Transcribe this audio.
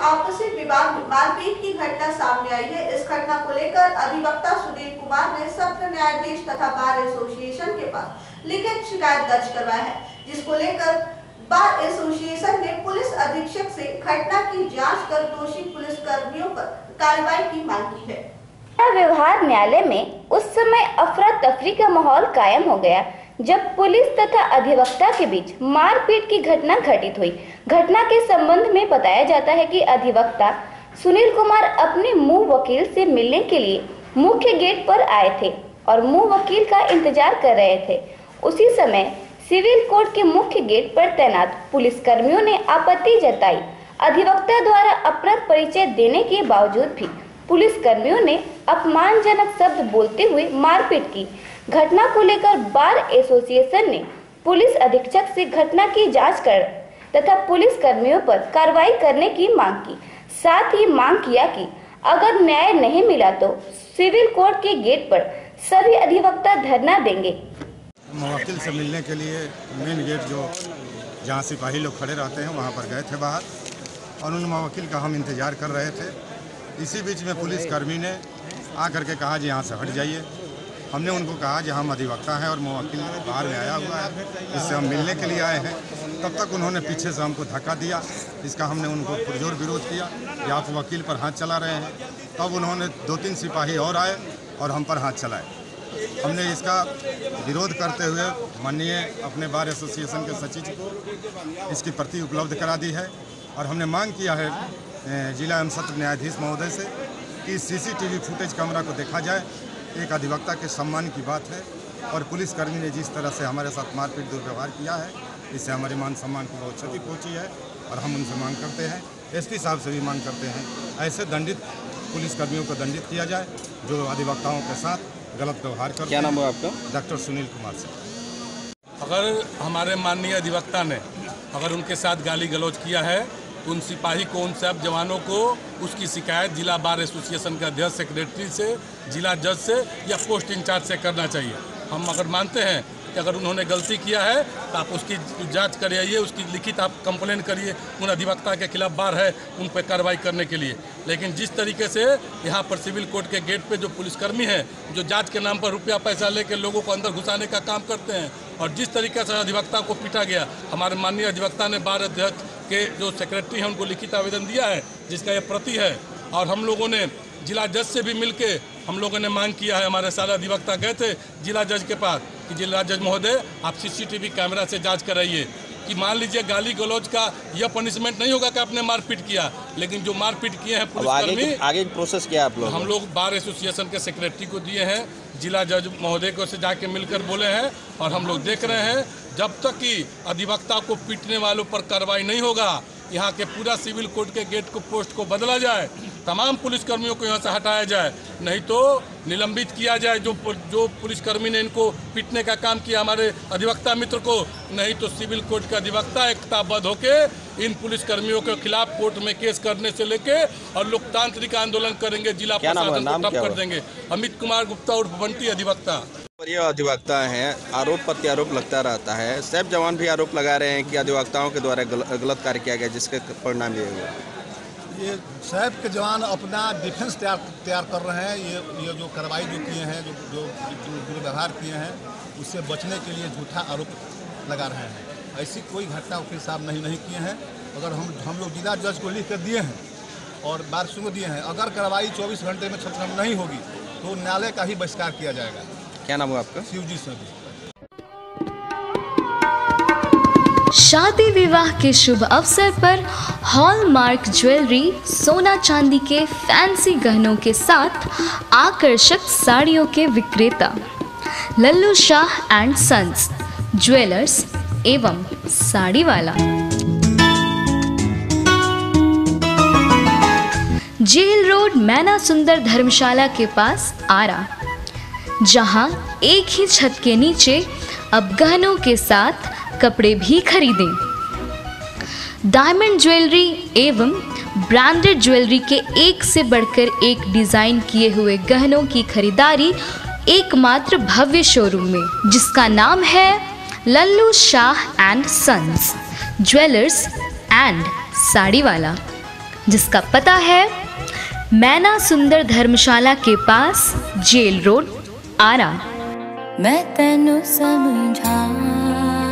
आपसी विवाद में मारपीट की घटना सामने आई है। इस घटना को लेकर अधिवक्ता सुनील कुमार ने सत्र न्यायाधीश तथा बार एसोसिएशन के पास लिखित शिकायत दर्ज करवाया है, जिसको लेकर बार एसोसिएशन ने पुलिस अधीक्षक से घटना की जांच कर दोषी पुलिस कर्मियों पर कार्रवाई की मांग की है। व्यवहार न्यायालय में उस समय अफरा तफरी का माहौल कायम हो गया जब पुलिस तथा अधिवक्ता के बीच मारपीट की घटना घटित हुई। घटना के संबंध में बताया जाता है कि अधिवक्ता सुनील कुमार अपने मुंह वकील से मिलने के लिए मुख्य गेट पर आए थे और मुंह वकील का इंतजार कर रहे थे। उसी समय सिविल कोर्ट के मुख्य गेट पर तैनात पुलिस कर्मियों ने आपत्ति जताई। अधिवक्ता द्वारा अपना परिचय देने के बावजूद भी पुलिस कर्मियों ने अपमानजनक शब्द बोलते हुए मारपीट की। घटना को लेकर बार एसोसिएशन ने पुलिस अधीक्षक से घटना की जांच कर तथा पुलिस कर्मियों पर कार्रवाई करने की मांग की। साथ ही मांग किया कि अगर न्याय नहीं मिला तो सिविल कोर्ट के गेट पर सभी अधिवक्ता धरना देंगे। वकील से मिलने के लिए मेन गेट जो जहाँ सिपाही लोग खड़े रहते हैं वहाँ पर गए थे बाहर, और उन वकील का हम इंतज़ार कर रहे थे। इसी बीच में पुलिस कर्मी ने आकर के कहा जी यहाँ से हट जाइए। हमने उनको कहा कि हम अधिवक्ता हैं और वकील बाहर में आया हुआ है, इससे हम मिलने के लिए आए हैं। तब तक उन्होंने पीछे से हमको धक्का दिया। इसका हमने उनको पुरजोर विरोध किया कि आप वकील पर हाथ चला रहे हैं। तब उन्होंने 2-3 सिपाही और आए और हम पर हाथ चलाए। हमने इसका विरोध करते हुए माननीय अपने बार एसोसिएशन के सचिव को इसकी प्रति उपलब्ध करा दी है, और हमने मांग किया है जिला एवं सत्र न्यायाधीश महोदय से कि सीसीटीवी फुटेज कैमरा को देखा जाए। एक अधिवक्ता के सम्मान की बात है, और पुलिसकर्मी ने जिस तरह से हमारे साथ मारपीट दुर्व्यवहार किया है, इससे हमारे मान सम्मान को बहुत क्षति पहुंची है, और हम उनसे मांग करते हैं, एसपी साहब से भी मांग करते हैं, ऐसे दंडित पुलिसकर्मियों को दंडित किया जाए जो अधिवक्ताओं के साथ गलत व्यवहार करते हैं। क्या नाम है आपका? डॉक्टर सुनील कुमार से। अगर हमारे माननीय अधिवक्ता ने अगर उनके साथ गाली गलौज किया है, उन सिपाही को, उन सब जवानों को उसकी शिकायत जिला बार एसोसिएशन के अध्यक्ष, सेक्रेटरी से, जिला जज से या पोस्ट इंचार्ज से करना चाहिए। हम अगर मानते हैं कि अगर उन्होंने गलती किया है तो आप उसकी जांच करिए, उसकी लिखित आप कंप्लेन करिए। उन अधिवक्ता के खिलाफ बार है उन पर कार्रवाई करने के लिए। लेकिन जिस तरीके से यहाँ पर सिविल कोर्ट के गेट पे जो पुलिसकर्मी हैं, जो जांच के नाम पर रुपया पैसा लेकर लोगों को अंदर घुसाने का काम करते हैं, और जिस तरीके से अधिवक्ता को पीटा गया, हमारे माननीय अधिवक्ता ने बार अध्यक्ष के जो सेक्रेटरी हैं उनको लिखित आवेदन दिया है जिसका ये प्रति है। और हम लोगों ने जिला जज से भी मिलके हम लोगों ने मांग किया है, हमारे सारे अधिवक्ता गए थे जिला जज के पास कि जिला जज महोदय आप सीसीटीवी कैमरा से जांच कराइए कि मान लीजिए गाली गलौज का यह पनिशमेंट नहीं होगा कि आपने मारपीट किया, लेकिन जो मारपीट किए हैं पुलिसकर्मी, आगे प्रोसेस क्या आप लोग? हम लोग बार एसोसिएशन के सेक्रेटरी को दिए हैं, जिला जज महोदय को से जाके मिलकर बोले हैं, और हम लोग देख रहे हैं जब तक कि अधिवक्ता को पीटने वालों पर कार्रवाई नहीं होगा, यहाँ के पूरा सिविल कोर्ट के गेट को पोस्ट को बदला जाए, तमाम पुलिसकर्मियों को यहाँ से हटाया जाए, नहीं तो निलंबित किया जाए जो पुलिसकर्मी ने इनको पीटने का काम किया हमारे अधिवक्ता मित्र को, नहीं तो सिविल कोर्ट का अधिवक्ता एकताबद्ध होके इन पुलिसकर्मियों के खिलाफ कोर्ट में केस करने से लेके और लोकतांत्रिक आंदोलन करेंगे, जिला प्रशासन को ठप कर देंगे। अमित कुमार गुप्ता उर्फ बंटी अधिवक्ता। ये अधिवक्ता हैं, आरोप प्रत्यारोप लगता रहता है। सैप जवान भी आरोप लगा रहे हैं कि अधिवक्ताओं के द्वारा गलत कार्य किया गया, जिसके परिणाम ये हुआ। ये सैप के जवान अपना डिफेंस तैयार कर रहे हैं। ये जो कार्रवाई जो किए हैं, जो दुर्व्यवहार किए हैं, उससे बचने के लिए झूठा आरोप लगा रहे हैं। ऐसी कोई घटना वकील साहब नहीं किए हैं। अगर हम लोग जिला जज को लिख कर दिए हैं और बारसों को दिए हैं, अगर कार्रवाई 24 घंटे में खत्म नहीं होगी तो न्यायालय का ही बहिष्कार किया जाएगा। क्या नाम है आपका? शिवजी सभी। शादी विवाह के शुभ अवसर पर हॉलमार्क ज्वेलरी, सोना चांदी के फैंसी गहनों के साथ आकर्षक साड़ियों के विक्रेता Lallu Shah and sons jewellers एवं साड़ी वाला, जेल रोड, मैना सुंदर धर्मशाला के पास आरा, जहां एक ही छत के नीचे अब गहनों के साथ कपड़े भी खरीदें। डायमंड ज्वेलरी एवं ब्रांडेड ज्वेलरी के एक से बढ़कर एक डिजाइन किए हुए गहनों की खरीदारी एकमात्र भव्य शोरूम में, जिसका नाम है Lallu Shah and sons jewellers and sari wala. जिसका पता है मैना सुंदर धर्मशाला के पास, जेल रोड, आरा। मैं तेनू समझा